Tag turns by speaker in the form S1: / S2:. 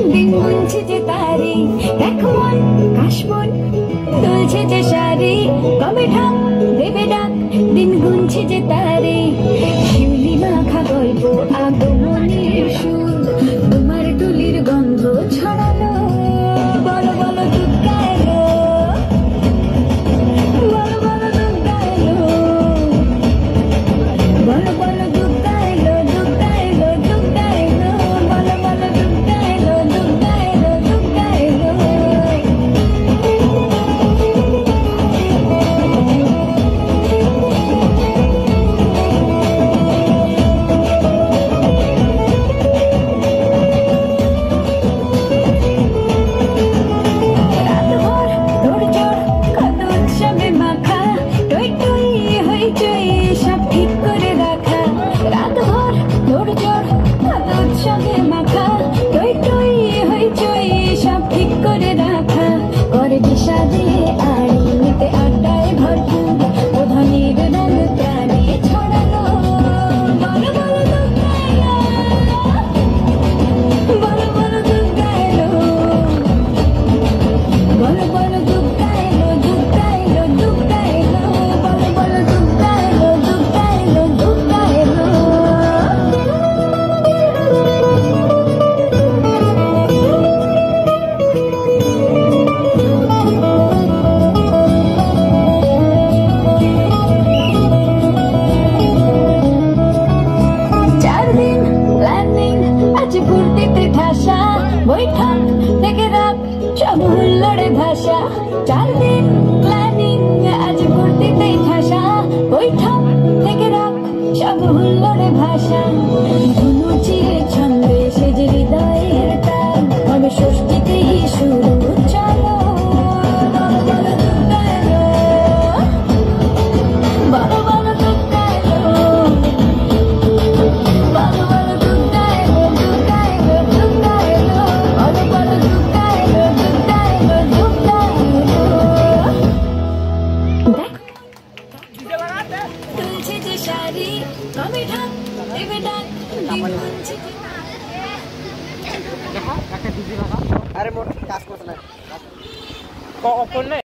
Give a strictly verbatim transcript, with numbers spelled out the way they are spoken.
S1: দিন গুনছে যে তারে দেখো মন কাশবন তুলছে যে শাড়ি কবে ঢাক দেবে ডাক দিন গুনছে যে তারে শিউলি মাখা গল্প আগমনের সুর তোমার তুলির গন্ধ ছড়ালো বলো বলো দুগ্গা এলো বলো বলো দুগ্গা এলো বলো বলো দুগ্গা এলো দুগ্গা এলো দুগ্গা এলো বলো বলো দুগ্গা এলো দুগ্গা এলো দুগ্গা এলো বিষাদে আড়িতে আড্ডায় ভরপুর প্রধানের রঙ প্রাণে ছড়ালো বলো বলো দুগ্গা এলো বলো বলো দুগ্গা এলো বলো বলো দুগ্গা এলো দুগ্গা এলো দুগ্গা এলো বলো বলো দুগ্গা এলো দুগ্গা এলো দুগ্গা এলো বৈঠক থেকে রাত সব হুল্লোড়ে ভাষা চার দিন প্ল্যানিং আজ ভর্তিতেই ঠাসা বৈঠক থেকে রাত সব হুল্লোড়ে ভাষা ধনু চিরে ছন্দে সেজে হৃদয়ের তাল হবে ষষ্ঠীতেই শুরু চলো বলো দুগ্গা এলো বলো বলো দুগ্গা এলো বলো বলো দুগ্গা এলো দুগ্গা এলো দুগ্গা এলো বলো বলো দুগ্গা এলো দুগ্গা এলো দুগ্গা এলো তুলছে যে শাড়ি কবে ঢাক দেবে ডাক দিন গুনছে যে
S2: আরে মোর কাজ করতে না